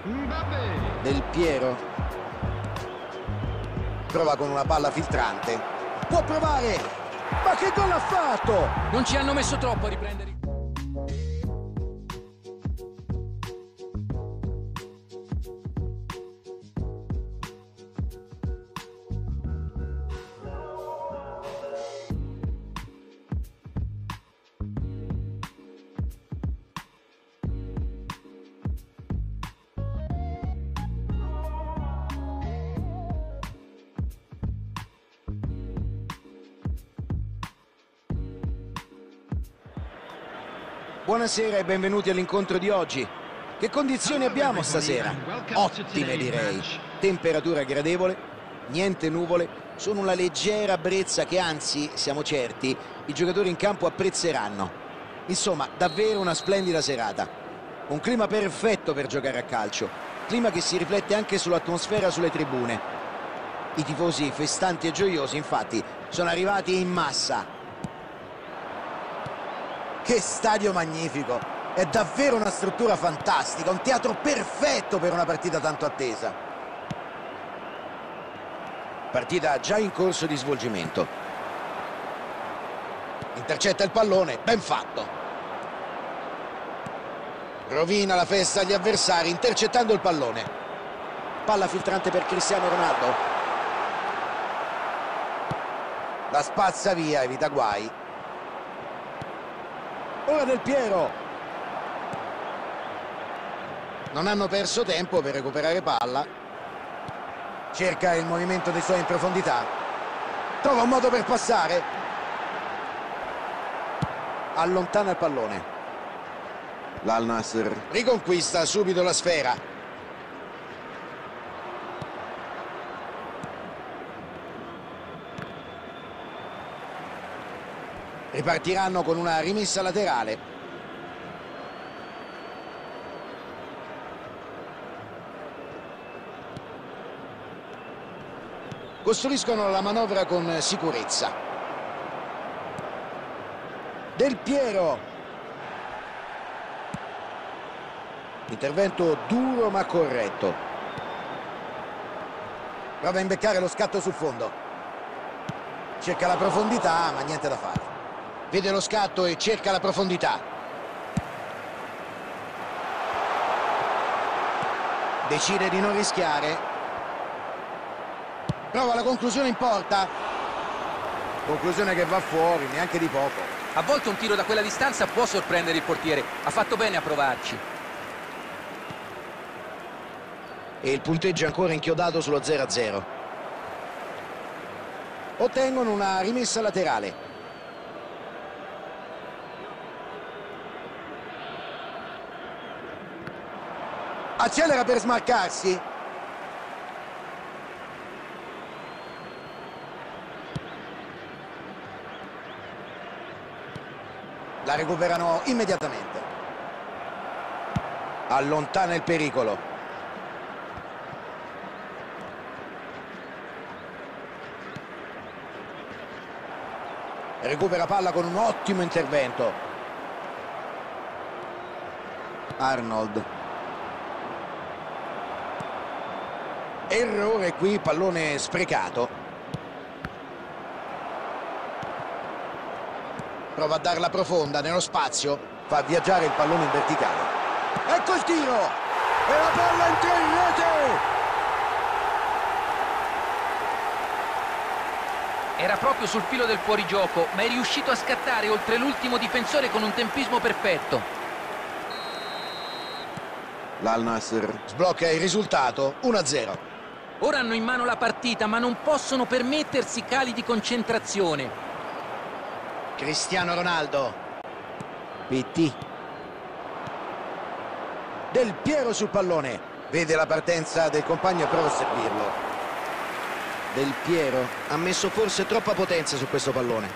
Del Piero prova con una palla filtrante, può provare, ma che gol ha fatto? Non ci hanno messo troppo a riprendere. Buonasera e benvenuti all'incontro di oggi. Che condizioni abbiamo stasera? Ottime, direi. Temperatura gradevole, niente nuvole, solo una leggera brezza che anzi, siamo certi, i giocatori in campo apprezzeranno. Insomma, davvero una splendida serata. Un clima perfetto per giocare a calcio, clima che si riflette anche sull'atmosfera sulle tribune. I tifosi festanti e gioiosi, infatti, sono arrivati in massa. Che stadio magnifico! È davvero una struttura fantastica, un teatro perfetto per una partita tanto attesa. Partita già in corso di svolgimento. Intercetta il pallone, ben fatto. Rovina la festa agli avversari intercettando il pallone. Palla filtrante per Cristiano Ronaldo. La spazza via, evita guai. Ora Del Piero. Non hanno perso tempo per recuperare palla. Cerca il movimento dei suoi in profondità. Trova un modo per passare. Allontana il pallone. L'Al Nassr riconquista subito la sfera. Ripartiranno con una rimessa laterale. Costruiscono la manovra con sicurezza. Del Piero. Intervento duro ma corretto. Prova a imbeccare lo scatto sul fondo. Cerca la profondità, ma niente da fare. Vede lo scatto e cerca la profondità. Decide di non rischiare. Prova la conclusione in porta. Conclusione che va fuori, neanche di poco. A volte un tiro da quella distanza può sorprendere il portiere. Ha fatto bene a provarci. E il punteggio è ancora inchiodato sullo 0-0. Ottengono una rimessa laterale. Accelera per smarcarsi. La recuperano immediatamente. Allontana il pericolo. Recupera palla con un ottimo intervento. Arnold. Errore qui, pallone sprecato. Prova a darla profonda nello spazio. Fa viaggiare il pallone in verticale. Ecco il tiro! E la palla entra in rete! Era proprio sul filo del fuorigioco, ma è riuscito a scattare oltre l'ultimo difensore con un tempismo perfetto. L'Al Nassr sblocca il risultato, 1-0. Ora hanno in mano la partita, ma non possono permettersi cali di concentrazione. Cristiano Ronaldo. PT. Del Piero sul pallone. Vede la partenza del compagno e prova a servirlo. Del Piero ha messo forse troppa potenza su questo pallone.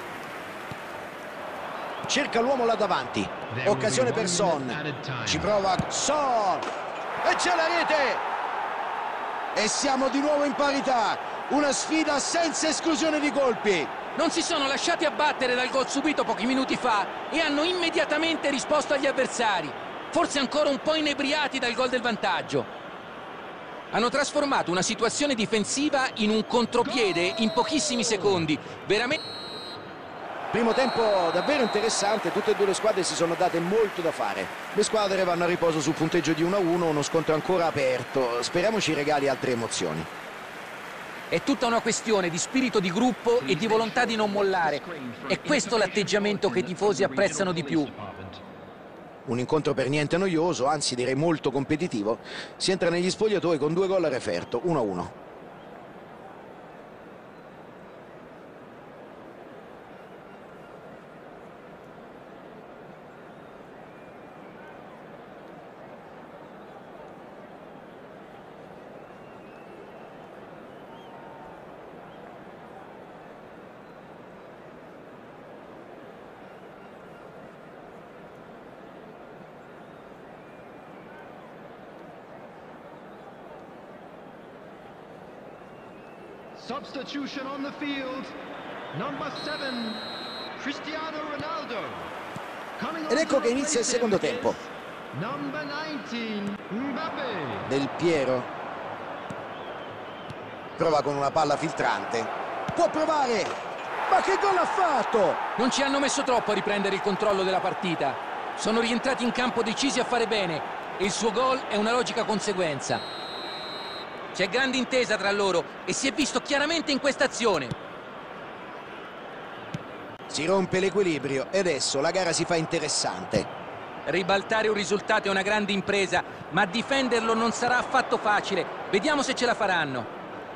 Cerca l'uomo là davanti. Occasione per Son. Ci prova Son. E c'è la rete. E siamo di nuovo in parità. Una sfida senza esclusione di colpi. Non si sono lasciati abbattere dal gol subito pochi minuti fa e hanno immediatamente risposto agli avversari. Forse ancora un po' inebriati dal gol del vantaggio. Hanno trasformato una situazione difensiva in un contropiede in pochissimi secondi. Veramente... Primo tempo davvero interessante, tutte e due le squadre si sono date molto da fare. Le squadre vanno a riposo sul punteggio di 1-1, uno scontro ancora aperto. Speriamo ci regali altre emozioni. È tutta una questione di spirito di gruppo e di volontà di non mollare. È questo l'atteggiamento che i tifosi apprezzano di più. Un incontro per niente noioso, anzi direi molto competitivo. Si entra negli spogliatoi con 2 gol a referto, 1-1. Substitution on the field. Number 7, Cristiano Ronaldo. Ed ecco che inizia il secondo tempo. Number 19, Mbappé. Del Piero. Prova con una palla filtrante. Può provare. Ma che gol ha fatto? Non ci hanno messo troppo a riprendere il controllo della partita. Sono rientrati in campo decisi a fare bene e il suo gol è una logica conseguenza. C'è grande intesa tra loro e si è visto chiaramente in questa azione. Si rompe l'equilibrio e adesso la gara si fa interessante. Ribaltare un risultato è una grande impresa, ma difenderlo non sarà affatto facile. Vediamo se ce la faranno.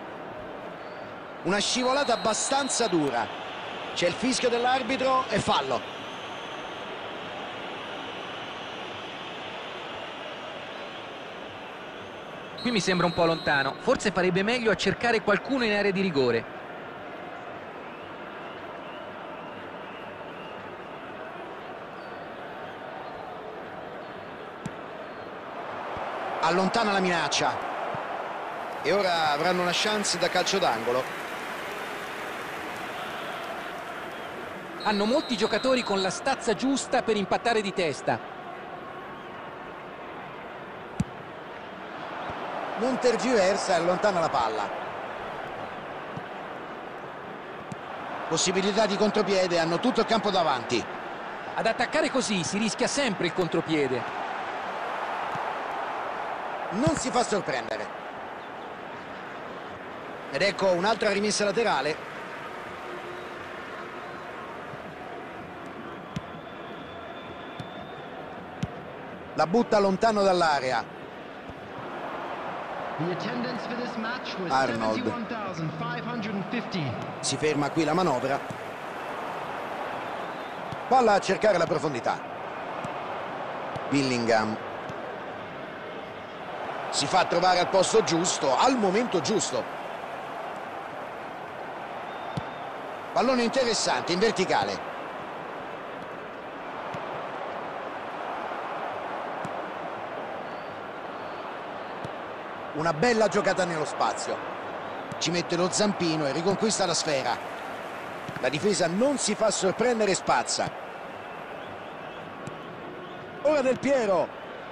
Una scivolata abbastanza dura. C'è il fischio dell'arbitro e fallo. Qui mi sembra un po' lontano. Forse farebbe meglio a cercare qualcuno in area di rigore. Allontana la minaccia. E ora avranno una chance da calcio d'angolo. Hanno molti giocatori con la stazza giusta per impattare di testa. Non tergiversa e allontana la palla. Possibilità di contropiede, hanno tutto il campo davanti. Ad attaccare così si rischia sempre il contropiede. Non si fa sorprendere. Ed ecco un'altra rimessa laterale. La butta lontano dall'area. Arnold. Si ferma qui la manovra. Palla a cercare la profondità. Bellingham. Si fa trovare al posto giusto, al momento giusto. Pallone interessante, in verticale. Una bella giocata nello spazio. Ci mette lo zampino e riconquista la sfera. La difesa non si fa sorprendere e spazza. Ora Del Piero.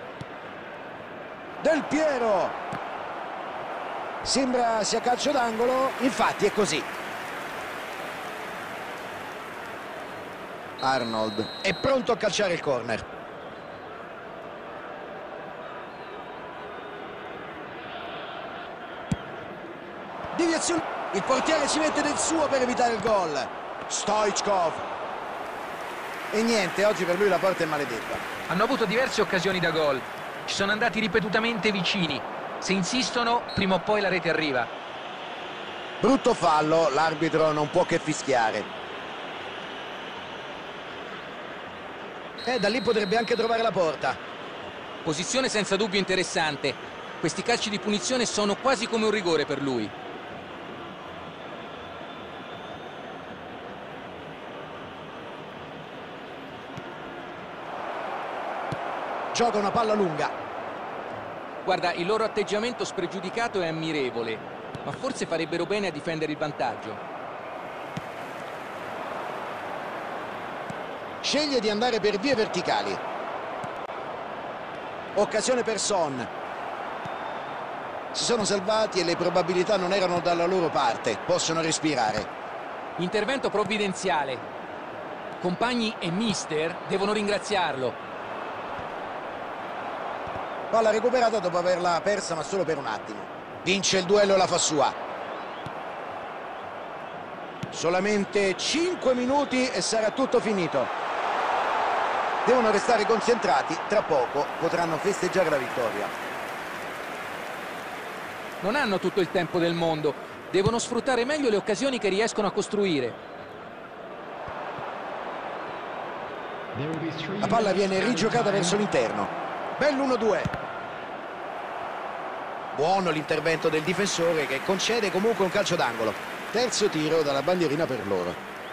Del Piero. Sembra sia calcio d'angolo, infatti è così. Arnold è pronto a calciare il corner. Deviazione. Il portiere ci mette del suo per evitare il gol. Stoichkov. E niente, oggi per lui la porta è maledetta. Hanno avuto diverse occasioni da gol. Ci sono andati ripetutamente vicini. Se insistono, prima o poi la rete arriva. Brutto fallo, l'arbitro non può che fischiare. Da lì potrebbe anche trovare la porta. Posizione senza dubbio interessante. Questi calci di punizione sono quasi come un rigore per lui. Gioca una palla lunga. Guarda, il loro atteggiamento spregiudicato è ammirevole, ma forse farebbero bene a difendere il vantaggio. Sceglie di andare per vie verticali. Occasione per Son. Si sono salvati e le probabilità non erano dalla loro parte. Possono respirare. Intervento provvidenziale. Compagni e mister devono ringraziarlo. Palla recuperata dopo averla persa, ma solo per un attimo. Vince il duello e la fa sua. Solamente 5 minuti e sarà tutto finito. Devono restare concentrati, tra poco potranno festeggiare la vittoria. Non hanno tutto il tempo del mondo, devono sfruttare meglio le occasioni che riescono a costruire. La palla viene rigiocata verso l'interno. Bell'1-2. Buono l'intervento del difensore che concede comunque un calcio d'angolo. Terzo tiro dalla bandierina per loro.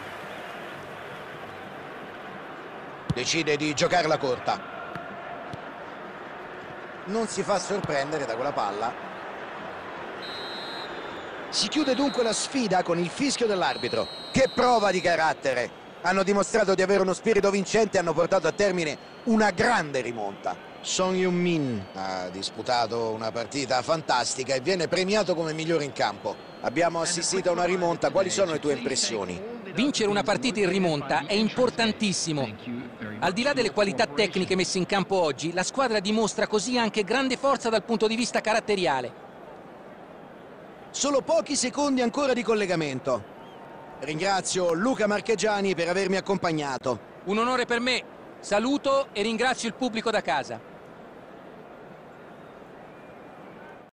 Decide di giocarla corta. Non si fa sorprendere da quella palla. Si chiude dunque la sfida con il fischio dell'arbitro. Che prova di carattere! Hanno dimostrato di avere uno spirito vincente e hanno portato a termine una grande rimonta. Son Heung-min ha disputato una partita fantastica e viene premiato come migliore in campo. Abbiamo assistito a una rimonta, quali sono le tue impressioni? Vincere una partita in rimonta è importantissimo. Al di là delle qualità tecniche messe in campo oggi, la squadra dimostra così anche grande forza dal punto di vista caratteriale. Solo pochi secondi ancora di collegamento. Ringrazio Luca Marchegiani per avermi accompagnato. Un onore per me. Saluto e ringrazio il pubblico da casa.